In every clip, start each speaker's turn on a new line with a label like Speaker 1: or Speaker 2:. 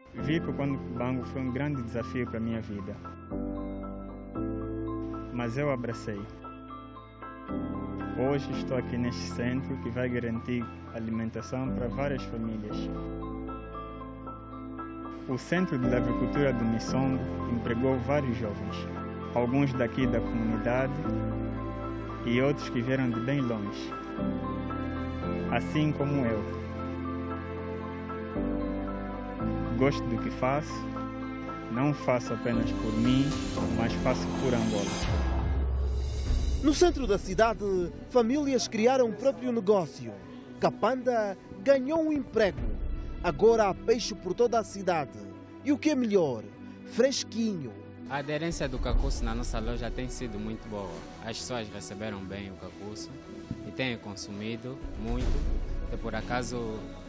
Speaker 1: Vi que quando Bango foi um grande desafio para a minha vida, mas eu abracei. Hoje estou aqui neste centro que vai garantir alimentação para várias famílias. O Centro de Agricultura do Missombo empregou vários jovens, alguns daqui da comunidade e outros que vieram de bem longe, assim como eu. Gosto do que faço, não faço apenas por mim, mas faço por Angola.
Speaker 2: No centro da cidade, famílias criaram o próprio negócio. Kapanda ganhou um emprego. Agora há peixe por toda a cidade. E o que é melhor? Fresquinho.
Speaker 3: A aderência do cacuço na nossa loja tem sido muito boa. As pessoas receberam bem o cacuço e têm consumido muito. E por acaso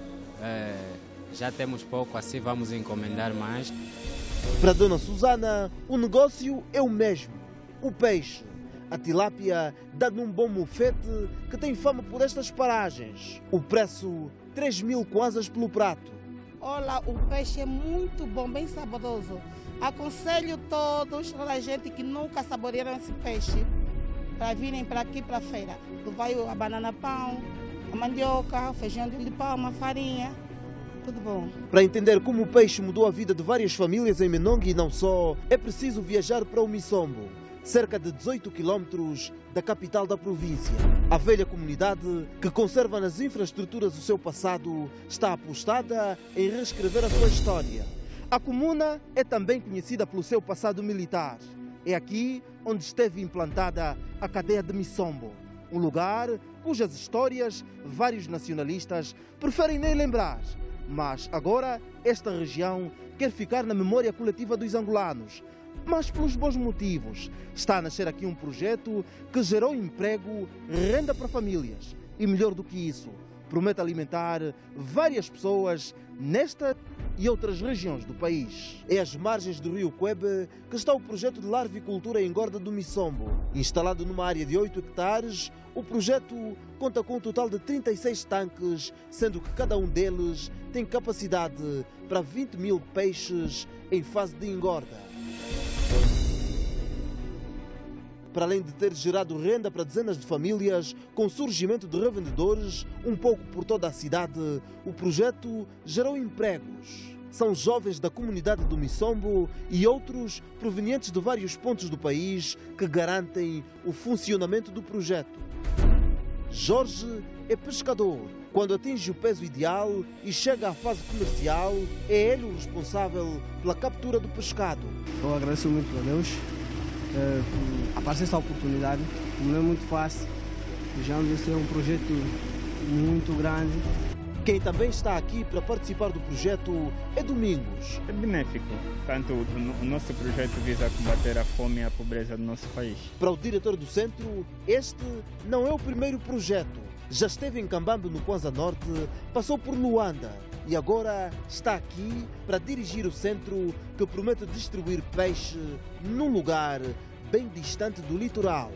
Speaker 3: já temos pouco, assim vamos encomendar mais.
Speaker 2: Para Dona Susana, o negócio é o mesmo. O peixe. A tilápia dá-lhe um bom mufete que tem fama por estas paragens. O preço, 3.000 kwanzas pelo prato.
Speaker 4: Olha, o peixe é muito bom, bem saboroso. Aconselho toda a gente que nunca saborearam esse peixe para virem para aqui para a feira. Vai a banana pão, a mandioca, o feijão de pão, a farinha, tudo bom.
Speaker 2: Para entender como o peixe mudou a vida de várias famílias em Menongue e não só, é preciso viajar para o Missombo, cerca de 18 quilómetros da capital da província. A velha comunidade, que conserva nas infraestruturas o seu passado, está apostada em reescrever a sua história. A comuna é também conhecida pelo seu passado militar. É aqui onde esteve implantada a cadeia de Missombo, um lugar cujas histórias vários nacionalistas preferem nem lembrar. Mas agora esta região quer ficar na memória coletiva dos angolanos, mas pelos bons motivos. Está a nascer aqui um projeto que gerou emprego, renda para famílias. E melhor do que isso, promete alimentar várias pessoas nesta e outras regiões do país. É às margens do rio Quebe que está o projeto de larvicultura e engorda do Missombo. Instalado numa área de 8 hectares, o projeto conta com um total de 36 tanques, sendo que cada um deles tem capacidade para 20.000 peixes em fase de engorda. Para além de ter gerado renda para dezenas de famílias, com o surgimento de revendedores um pouco por toda a cidade, o projeto gerou empregos. São jovens da comunidade do Missombo e outros provenientes de vários pontos do país que garantem o funcionamento do projeto. Jorge é pescador. Quando atinge o peso ideal e chega à fase comercial, é ele o responsável pela captura do pescado.
Speaker 5: Eu agradeço muito a Deus por aparecer essa oportunidade, não é muito fácil. Já esse é um projeto muito grande.
Speaker 2: Quem também está aqui para participar do projeto é Domingos.
Speaker 1: É benéfico, tanto o nosso projeto visa combater a fome e a pobreza do nosso país.
Speaker 2: Para o diretor do centro, este não é o primeiro projeto. Já esteve em Cambambe, no Kwanza Norte, passou por Luanda e agora está aqui para dirigir o centro que promete distribuir peixe num lugar bem distante do litoral.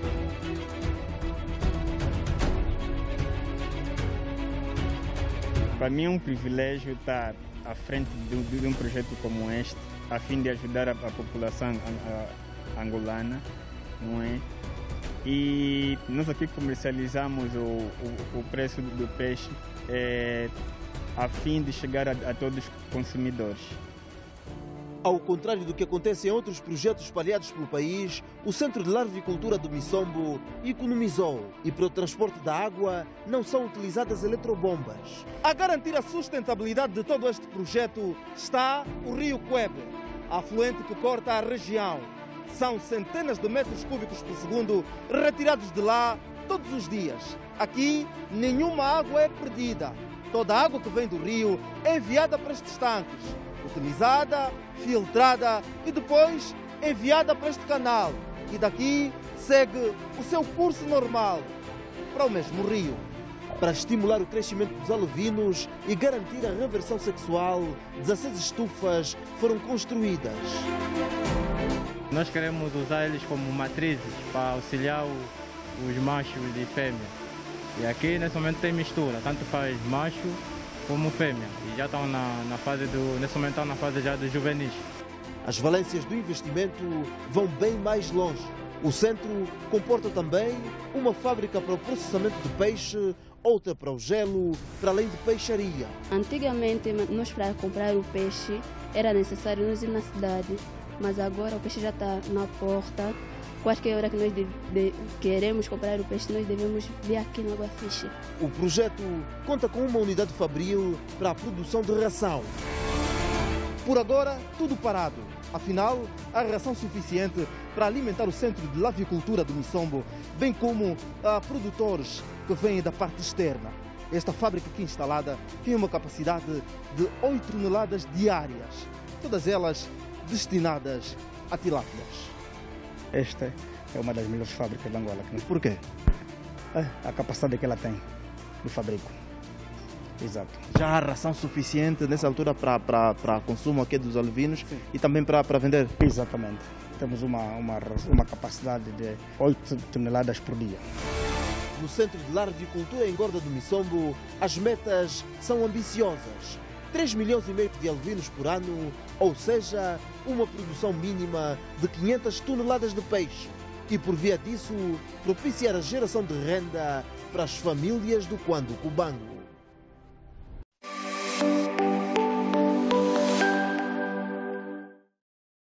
Speaker 1: Para mim é um privilégio estar à frente de um projeto como este, a fim de ajudar a população angolana, não é? E nós aqui comercializamos o preço do peixe a fim de chegar a todos os consumidores.
Speaker 2: Ao contrário do que acontece em outros projetos espalhados pelo país, o Centro de Larvicultura do Missombo economizou e para o transporte da água não são utilizadas eletrobombas. A garantir a sustentabilidade de todo este projeto está o rio Quebe, afluente que corta a região. São centenas de metros cúbicos por segundo retirados de lá todos os dias. Aqui, nenhuma água é perdida. Toda a água que vem do rio é enviada para estes tanques, utilizada, filtrada e depois enviada para este canal. E daqui segue o seu curso normal para o mesmo rio. Para estimular o crescimento dos alevinos e garantir a reversão sexual, 16 estufas foram construídas.
Speaker 6: Nós queremos usar eles como matrizes para auxiliar os machos e fêmeas. E aqui nesse momento tem mistura, tanto faz macho como fêmea. E já estão nesse momento estão na fase já de juvenis.
Speaker 2: As valências do investimento vão bem mais longe. O centro comporta também uma fábrica para o processamento de peixe, outra para o gelo, para além de peixaria.
Speaker 7: Antigamente, nós para comprar o peixe era necessário nos ir na cidade, mas agora o peixe já está na porta. Qualquer hora que nós queremos comprar o peixe, nós devemos vir aqui no Água Fixe.
Speaker 2: O projeto conta com uma unidade fabril para a produção de ração. Por agora, tudo parado. Afinal, há ração suficiente para alimentar o Centro de Lavicultura do Missombo, bem como a produtores que vêm da parte externa. Esta fábrica aqui instalada tem uma capacidade de 8 toneladas diárias, todas elas destinadas a tilápias.
Speaker 8: Esta é uma das melhores fábricas de Angola.
Speaker 2: Por quê?
Speaker 8: A capacidade que ela tem de fabrico. Exato.
Speaker 2: Já há ração suficiente nessa altura para consumo aqui dos alevinos e também para vender?
Speaker 8: Exatamente. Temos uma capacidade de 8 toneladas por dia.
Speaker 2: No Centro de Larvicultura em Gorda do Missombo, as metas são ambiciosas. 3,5 milhões de alevinos por ano, ou seja, uma produção mínima de 500 toneladas de peixe. E por via disso, propiciar a geração de renda para as famílias do Cuando Cubango.